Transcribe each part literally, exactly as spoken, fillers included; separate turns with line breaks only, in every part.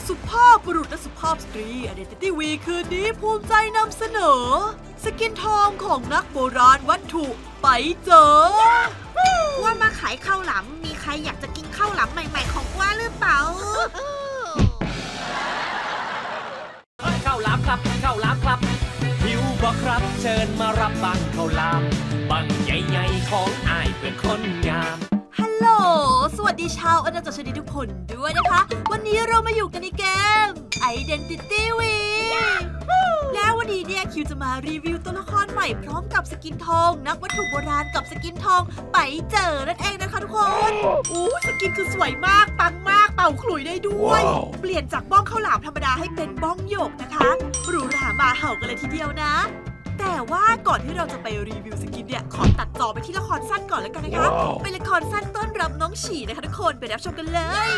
สุภาพบุรุษและสุภาพสตรี Identity Week คืนนี้ภูมิใจนำเสนอสกินทองของนักโบราณวัตถุไปเจอ
ว่ามาขายข้าวหลามมีใครอยากจะกินข้าวหลามใหม่ๆของว่าหรือเปล่า
ข้าวหลามครับข้าวหลามครับหิวบ่ครับเชิญมารับบังข้าวหลามบังใหญ่ๆของอ้ายเพื่อคนงาม
ฮัลโหลสวัสดีชาวอาณาจักรชนิดทุกคนด้วยนะคะวันนี้เรามาอยู่กันในเกม Identity Week แล้ววันนี้เนี่ยคิวจะมารีวิวตัวละครใหม่พร้อมกับสกินทองนักวัตถุโบราณกับสกินทองไปเจอนั่นเองนะคะทุกคนอู้สกินคือสวยมากปังมากเป่าขลุ่ยได้ด้วย wow. เปลี่ยนจากบ้องข้าวหลามธรรมดาให้เป็นบ้องหยกนะคะหรูหรามาเห่ากันเลยทีเดียวนะแต่ว่าก่อนที่เราจะไปรีวิวสกินเนี่ยขอตัดต่อไปที่ละครสั้นก่อนแล้วกันนะคะ wow. เป็นละครสั้นต้อนรับน้องฉี่นะคะทุกคนไปรับชมกันเลย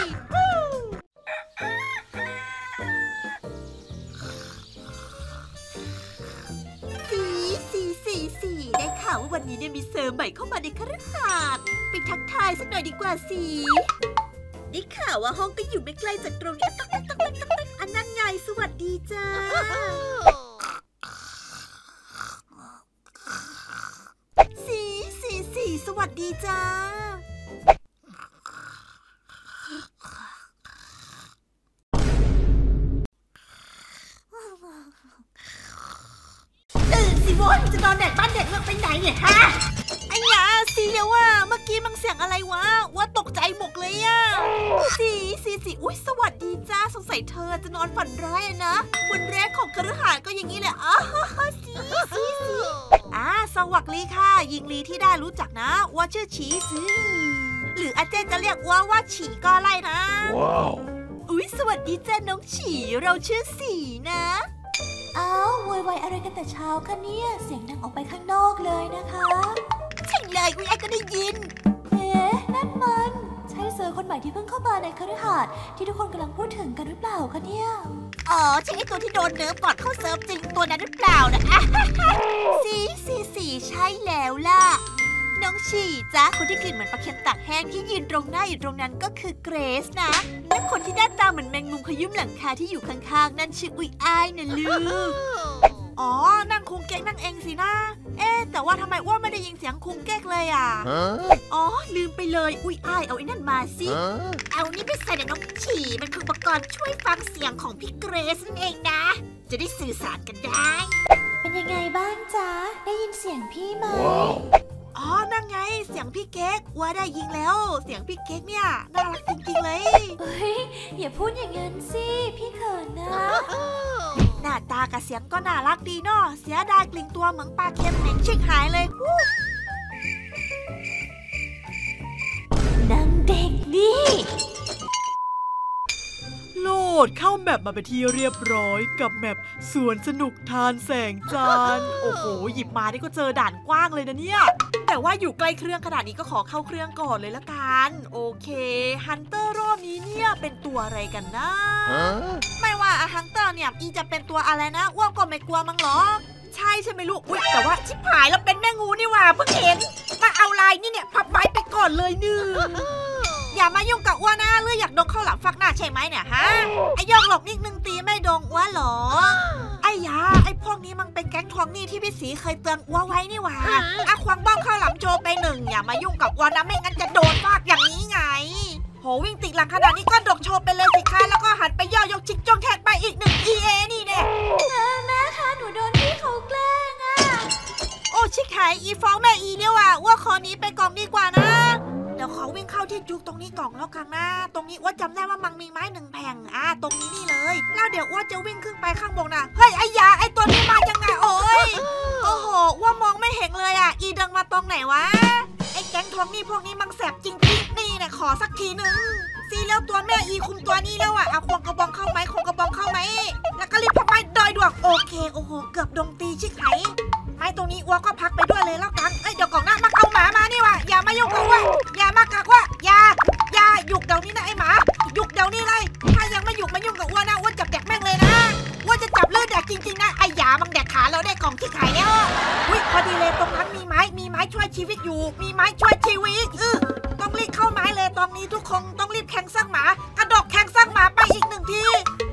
สีสีสีสีได้ข่าวว่าวันนี้เนี่ยมีเซอร์ใหม่เข้ามาในคฤหาสน์ไปทักทายสักหน่อยดีกว่าสีได้ข่าวว่าห้องก็อยู่ไม่ไกลจากตรงนี้ตักตักตักตักตักอันนั้นไงสวัสดีจ้าสีสีสีสวัสดีจ้าตื่นสิโว้ยจะนอนแดดบ้านเด็กเมืองไปไหนเนี่ยฮะไอ้ยาสีเดี๋ยวว่าเมื่อกี้มันเสียงอะไรวะว่าตกใจหมกเลยอะสีสีสีอุ้ยสวัสดีจ้าสงสัยเธอจะนอนฝันร้ายนะวันแรกของคฤหาสน์ก็อย่างนี้แหละอ๋อสีสีสีอ่าสวัสดีค่ะหญิงลีที่ได้รู้จักนะว่าชื่อฉีสีหรืออาเจนจะเรียกว่าว่าฉีก็ไล่นะว้าวอุ้ยสวัสดีจ้าน้องฉีเราชื่อสีนะอ้าวโวยวายอะไรกันแต่เช้าคะเนี่ยเสียงดังออกไปข้างนอกเลยนะคะใช่เลยคุณไอ้ก็ได้ยินเอ๊ะนั่นมันใช่เซอร์คนใหม่ที่เพิ่งเข้ามาในคฤหาสน์ที่ทุกคนกำลังพูดถึงกันหรือเปล่าคะเนี่ยอ๋อใช่ไอ้ตัวที่โดนเนิร์ฟก่อนเข้าเซิร์ฟจริงตัวนั้นหรือเปล่านะสีสีสีใช่แล้วล่ะน้องฉี่จ้าคนที่กลิ่นเหมือนปลาเค็มตากแห้งที่ยืนตรงหน้าอยู่ตรงนั้นก็คือเกรซนะและคนที่หน้าตาเหมือนแมงมุมขยุ่มหลังคาที่อยู่ข้างๆนั่นชื่ออุ้ยอ้ายนะลูกอ๋อนั่งคุงเก๊กนั่งเองสินะเอ๊แต่ว่าทำไมอ้วนไม่ได้ยินเสียงคุงเก๊กเลยอ่ะอ๋อลืมไปเลยอุ้ยอ้ายเอาไอ้นั่นมาสิเอานี่ไปใส่ในน้องฉี่มันคืออุปกรณ์ช่วยฟังเสียงของพี่เกรซนั่นเองนะจะได้สื่อสารกันได้เป็นยังไงบ้างจ๊ะได้ยินเสียงพี่ไหมอ๋อนั่นไงเสียงพี่เก๊กว่าได้ยิงแล้วเสียงพี่เก๊กเนี่ยน่ารักจริงๆเลยเฮ้ยอย่าพูดอย่างนั้นสิพี่เขินนะหน้าตากับเสียงก็น่ารักดีเนาะเสียดายกลิ่นตัวเหมือนปลาเค็มเหม็นชิกหายเลยนางเด็กนี่โหลดเข้าแมปมาเป็นที่เรียบร้อยกับแมปสวนสนุกทานแสงจันทร์โอ้โหหยิบมานี่ก็เจอด่านกว้างเลยนะเนี่ยแต่ว่าอยู่ใกล้เครื่องขนาดนี้ก็ขอเข้าเครื่องก่อนเลยละกันโอเคฮันเตอร์รอบนี้เนี่ยเป็นตัวอะไรกันนะไม่ว่าฮันเตอร์เนี่ยอีจะเป็นตัวอะไรนะอ้วนก็ไม่กลัวมั้งหรอกใช่ใช่ไหมลูกอุ๊ยแต่ว่าชิบหายแล้วเป็นแม่งูนี่หว่าเพิ่งเห็นมาเอาลายนี่เนี่ยพับไว้ไปก่อนเลยนึงอย่ามายุ่งกับอ้วนนะเลืออยากดงข้าวหลามฟักหน้าใช่ไหมเนี่ยฮะไอ้ยอกหลอกนิดนึงตีไม่ดงอ้วนหรอไอ้ยาไอ้พวกนี้มันเป็นแก๊งทวงหนี้ที่พี่สีเคยเตือนอ้วนไว้นี่หว่าอะควงบ้องข้าวหลามโจไปหนึ่งอย่ามายุ่งกับอ้วนนะไม่งั้นจะโดนฟาดอย่างนี้ไงโหวิ่งติดหลังขนาดนี้ก็ดกโชว์ไปเลยสิคะแล้วก็หันไปย่อยกชิกจ้องแทนไปอีกหนึ่ง อี เอ นี่แน่แม่คะหนูโดนพี่เขาแกล้งอ่ะโอ้ชิคหายอีฟ้องแม่อีเนี่ยว่ะว่าคอนี้ไปกองดีกว่านะเดี๋ยวเขาวิ่งเข้าที่จุกตรงนี้กล่องแล้วกันนะตรงนี้อ้วนจำได้ว่ามังมีไม้หนึ่งแผงอ่ะตรงนี้นี่เลยแล้วเดี๋ยวอ้วนจะวิ่งขึ้นไปข้างบนนะเฮ้ยไอ้ยาไอ้ตัวนี้มายังไงโอ้ยโอ้โหอ้วนมองไม่เห็นเลยอ่ะอีเดินมาตรงไหนวะไอ้แก๊งทวงหนี้พวกนี้มังแสบจริงๆนี่เนี่ยขอสักทีนึงซีแล้วตัวแม่อีคุมตัวนี้แล้วอ่ะเอาควงกระบองเข้าไหมควงกระบองเข้าไหมแล้วก็รีบพักไม้ดอยดวงโอเคโอ้โหเกือบดงตีชิกไหไม้ตรงนี้อ้วก็พักไปด้วยเลยแล้วกันเอ้ยเดี๋ยวก่อนหน้ามาเอาหมามานี่ว่ะอย่ามายุ่งกับอ้วอย่ามากักว่าอย่าอย่าหยุกเดี๋ยวนี้นะไอ้หมาหยุกเดี๋ยวนี้เลยถ้ายังไม่หยุกมายุ่งกับอ้วนะอ้วจับแดกแม่งเลยนะอ้วจะจับเลือดแดกจริงๆนะไอ้หยามังแดกขาเราได้กล่องที่ขายแล้วอุ้ยพอดีเลยตรงนั้นมีไม้มีไม้ช่วยชีวิตอยู่มีไม้ช่วยชีวิตเออต้องรีบเข้าไม้เลยตอนนี้ทุกคนต้องรีบแข่งสร้างหมากระดกแข่งสร้างหมาไปอีกหนึ่งที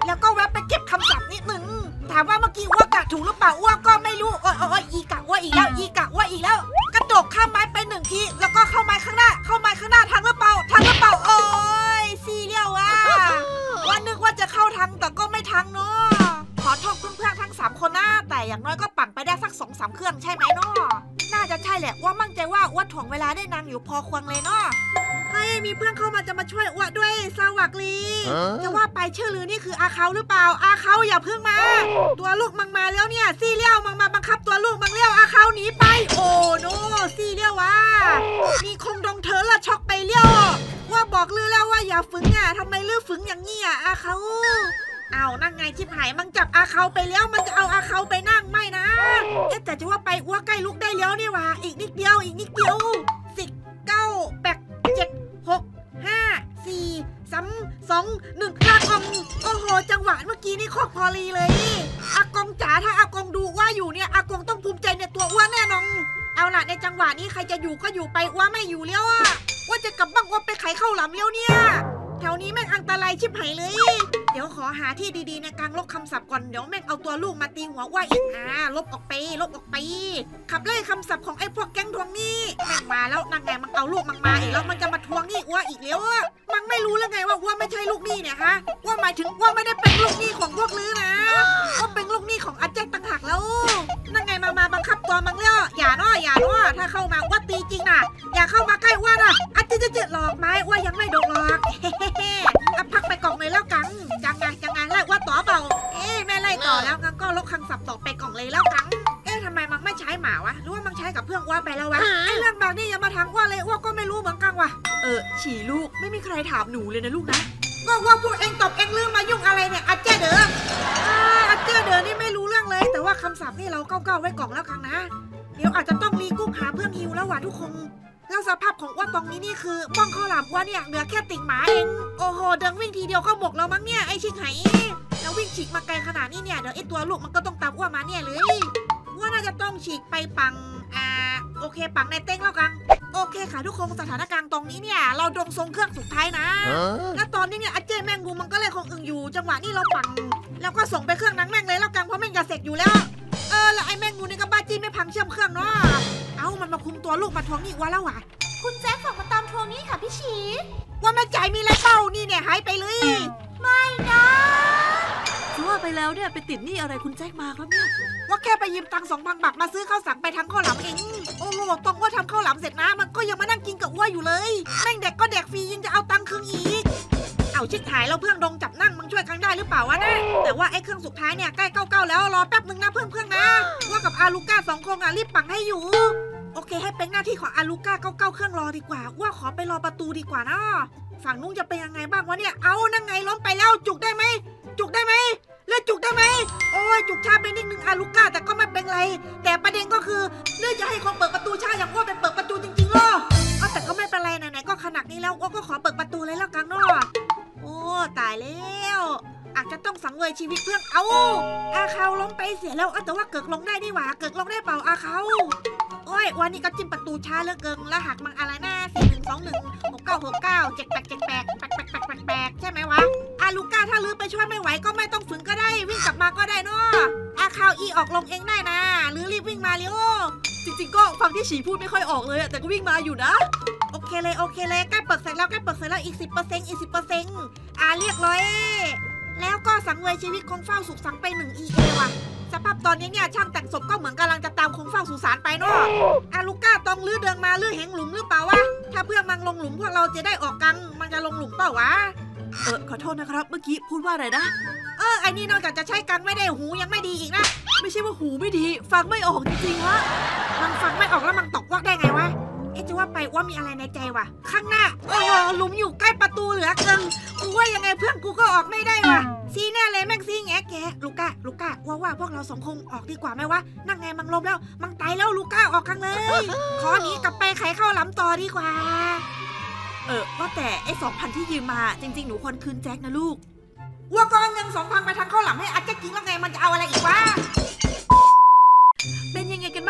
ามว่าเมื่อกี้อ้วกกะถูกหรือเปล่าอ้วกก็ไม่รู้โอ้ยโอ้ยอีกะอ้วอีกแล้วอีกะอ้วอีกแล้วกระโดดข้ามไม้ไปหนึ่งทีแล้วก็เข้าไม้ข้างหน้าเข้าไม้ข้างหน้าทางหรือเปล่าทางหรือเปล่าโอ้ยซีเรียลว่ะว่านึกว่าจะเข้าทางแต่ก็ไม่ทางเนาะขอโทษเพื่อนๆทั้งสามคนนะแต่อย่างน้อยก็ปั่นไปได้สักสองสามเครื่องใช่ไหมเนาะน่าจะใช่แหละว่ามั่นใจว่าอ้วถ่วงเวลาได้นานอยู่พอควรเลยเนาะเฮ้ยมีเพื่อนเข้ามาจะมาช่วยอ้วด้วยสวัสดีจะว่าไปชื่อลือนี่คืออาเขาหรือเปล่าอาเขาอย่าเพิ่งมาตัวลูกมังมาแล้วเนี่ยซีเรียลมังมาบังคับตัวลูกมังเลี้ยวอาเขาหนีไปโอ้โนซีเรียลว่ะมีคงดงเธอละช็อกไปเลี้ยวว่าบอกลือแล้วว่าอย่าฝึงอ่ะทำไมลือฝึงอย่างนี้อ่ะอาเขาเอานั่งไงชิบหายมันจับอาเขาไปแล้วมันจะเอาอาเขาไปนั่งไม่นะเอ๊ะแต่จะว่าไปอ้วใกล้ลุกได้แล้วนี่ว่ะอีกนิดเดียวอีกนิดเดียวสิบเก้าแปดเจ็ดหกห้าสี่สามสองหนึ่งอากงโอ้โหจังหวะเมื่อกี้นี่โคตรพอลีเลยอากงจ๋าถ้าอากงดูว่าอยู่เนี่ยอากงต้องภูมิใจในตัวอ้วนแน่นอนเอาล่ะในจังหวะนี้ใครจะอยู่ก็อยู่ไปอ้วนไม่อยู่แล้วอะว่าจะกลับบ้างว่าไปไขเข้าหลำเลี้ยวเนี่ยแถวนี้แม่งอันตรายชิบหายเลยเดี๋ยวขอหาที่ดีๆในการลบคำศัพท์ก่อนเดี๋ยวแม่งเอาตัวลูกมาตีหัวว่าอีกอ่าลบออกไปลบออกไปขับไล่คำศัพท์ของไอ้พวกแก๊งทวงหนี้แม่งมาแล้วนั่งไงมันเอาลูกมันมาอีกแล้วมันจะมาทวงหนี้อ้วอีกแล้วอะมันไม่รู้แล้วไงว่าอ้วไม่ใช่ลูกหนี้เนี่ยฮะว่าหมายถึงว่าไม่ได้เป็นลูกหนี้ของพวกลือนะว่าเป็นลูกหนี้ของอาแจ็คต่างหากแล้วนั่งไงมามาบังคับตัวมันแล้วอย่าเนาะอย่าเนาะถ้าเข้ามาว่าตีจริงนะอย่าเข้ามาใกล้อ้วนะอาจจะจะหลอกไม้อ้วยังไม่โดนหลอกอ่ะพักไปกล่องเลยแล้วกันจังไงจังไงไล่ว่าต่อเปล่าเอ๊ะแม่ไล่ต่อแล้วงั้นก็ลบคำศัพท์ต่อไปกล่องเลยแล้วกันเอ๊ะทำไมมันไม่ใช้หมาวะหรือว่ามันใช้กับเพื่อนว่าไปแล้ววะไอ้เรื่องแบบนี้อย่ามาถามว่าเลยว่าก็ไม่รู้เหมือนกันวะ
เออฉี่ลูกไม่มีใครถามหนูเลยนะลูกนะ
ก็ว่าพวกเองตอบเองลืมมายุ่งอะไรเนี่ยอาเจ้เด้ออาเจ้เด้อนี่ไม่รู้เรื่องเลยแต่ว่าคำศัพท์นี่เราเก้าๆไว้กล่องแล้วกันนะเดี๋ยวอาจจะต้องรีกุ้งหาเพื่อนฮิวแล้วว่ะทุกคนแล้วสภาพของอ้วนตรงนี้นี่คือบ้องข้าวหลามอ้วนเนี่ยเหลือแค่ติ่งหมาเองโอ้โหเดินวิ่งทีเดียวก็หมกแล้วมั้งเนี่ยไอชิงไหแล้ววิ่งฉีกมาไกลขนาดนี้เนี่ยเดี๋ยวไอตัวลูกมันก็ต้องตามอ้วนมาเนี่ยเลยว่าน่าจะต้องฉีกไปปังอ่าโอเคปังในเต้งแล้วกันโอเคค่ะทุกคนสถานการณ์ตรงนี้เนี่ยเราดงทรงเครื่องสุดท้ายนะแล้วตอนนี้เนี่ยอาเจแมงมุมมันก็เลยคงอึ่งอยู่จังหวะนี้เราปังแล้วก็ส่งไปเครื่องนังแม่งเลยแล้วกันเพราะแม่งจะเสร็จอยู่แล้วเออแล้วไอแมงมุมนี่ก็บ้าจี้ไม่พังเชื่อมเครื่องเนาะเอ้ามันมาคุมตัวลูกมาทวงหนี้ว่าแล้ววะ
คุณแจ็คฝากมาตามทวงหนี้ค่ะพี่ชี
ว่าแม่จ่ายมีอะไรเป้านี่เนี่ยหายไปเลย
ไม่นะ
จะว่าไปแล้วเนี่ยไปติดหนี้อะไรคุณแจ็คมาครับเนี่ย
ว่าแค่ไปยืมตังค์สองพันบาทมาซื้อข้าวสังไปทำข้าวหลามเองโอ้โหตรงว่าทำข้าวหลามเสร็จนะมันก็ยังมานั่งกินกับอ้วอยู่เลยแม่งเด็กก็เด็กฟรียังจะเอาตังค์คืนอีกเอาชิดหายแล้วเพื่อนดงจับนั่งมึงช่วยกันได้หรือเปล่าวะนะแต่ว่าไอ้เครื่องสุดท้ายเนี่ยใกล้เก้าเก้าแล้วรอแป๊บนึงนะเพื่อนเพื่อนนะว่ากับอาลูก้าสองคนอ่ะรีบปังให้อยู่โอเคให้เป็นหน้าที่ของอาลูก้าเก้าเก้าเครื่องรอดีกว่าว่าขอไปรอประตูดีกว่านะฝั่งนู้นจะเป็นยังไงบ้างวะเนี่ยเอานั่งไงล้มไปแล้วจุกได้ไหมจุกได้ไหมเลือดจุกได้ไหมโอ้ยจุกชาไปนิดนึงอาลูก้าแต่ก็ไม่เป็นไรแต่ประเด็นก็คือเลือดจะให้คนเปิดประตูชาอย่างว่าเป็นเปิดประตูจริงๆหรอเอาแต่ก็ไม่เป็นไรไหนๆก็ขนาดนี้แล้วก็ขอเปิดประตูเลยแล้วกันเนาะโอ้ตายแล้วอาจจะต้องสังเวยชีวิตเพื่อนเอาอาเขาล้มไปเสียแล้วแต่ว่าเกิดลงได้นี่หว่าเกิดลงได้เปล่าอาเขาโอ้ยวันนี้ก็จิ้มประตูช้าเหลือเกินแล้วหักมังอะไรหน้าสี่หนึ่งสองหนึ่งหกเก้าหกเก้าเจ็ดแปดเจ็ดแปดแปดแปดแปดแปดแปดใช่ไหมวะอาลูก้าถ้าลือไปช่วยไม่ไหวก็ไม่ต้องฝืนก็ได้วิ่งกลับมาก็ได้เนาะอาคาวอีออกลงเองได้นะหรือรีบวิ่งมาเร็ว
จริงๆก็ฟังที่ฉีพูดไม่ค่อยออกเลยแต่ก็วิ่งมาอยู่นะ
โอเคเลยโอเคเลยใกล้เปิดเสร็จแล้วใกล้เปิดเสร็จแล้วอีกสิบเปอร์เซ็นต์อีกสิบเปอร์เซ็นต์อาเรียกร้อยแล้วก็สังเวยชีวิตคงเฝ้าสุขสังไปหนึ่ง อี เอ ว่ะสภาพตอนนี้เนี่ยช่างแต่งศพก็เหมือนกำลังจะตามคงเฝ้าสุสานไปเนาะอาลูก้าต้องลื้อเดินมาลื้อแหงหลุมหรือเปล่าวะถ้าเพื่อนมันลงหลุมพวกเราจะได้ออกกันมันจะลงหลุมเปล่าวะ
เออขอโทษนะครับเมื่อกี้พูดว่าอะไรนะ
เออไอ้นี่นอกจากจะใช้กันไม่ได้หูยังไม่ดีอีกนะ
ไม่ใช่ว่าหูไม่ดีฟังไม่ออกจริงๆฮะ
มันฟังไม่ออกแล้วมันตกวักได้ไงวะเอ๊ะจะว่าไปว่ามีอะไรในใจวะข้างหน้าโอ้โหหลุมอยู่ใกล้ประตูเหลือเกินกูว่ายังไงเพื่อนกูก็ออกไม่ได้วะซีแน่เลยแม่งซีแงแกลูก้าลูก้าว่าว่าพวกเราสองคงออกดีกว่าไหมวะนั่งไงมังลมแล้วมังตายแล้วลูก้าออกกันเลยขอหนีกลับไปไขเข้าหลำต่อดีกว่า
เออว่าแต่ไอ้สองพันที่ยืมมาจริงๆหนูควรคืนแจ็คนะลูก
ว่าก็เงินสองพันไปทางเข้าหลำให้อาจจะกินแล้วไงมันจะเอาอะไรอีกวะ
เป็นยังไงกันบ้างคะทุกคน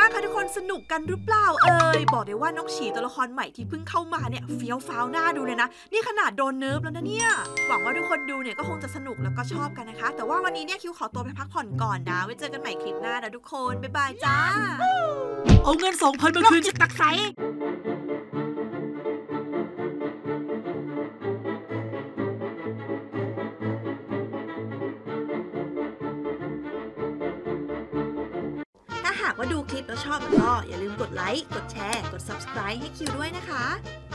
คนสนุกกันหรือเปล่าเอ่ยบอกเลยว่าน้องฉีตัวละครใหม่ที่เพิ่งเข้ามาเนี่ยเฟี้ยวฟ้าวหน้าดูเลยนะนี่ขนาดโดนเนิร์ฟแล้วนะเนี่ยหวังว่าทุกคนดูเนี่ยก็คงจะสนุกแล้วก็ชอบกันนะคะแต่ว่าวันนี้เนี่ยคิวขอตัวไปพักผ่อนก่อนนะไว้เจอกันใหม่คลิปหน้านะทุกคนบ๊ายบายจ้าเอาเงิน สองพัน มาคืนจิตตักใสถ้าหากว่าดูคลิปแล้วชอบก็อย่าลืมกดไลค์กดแชร์กด ซับสไครบ์ ให้คิวด้วยนะคะ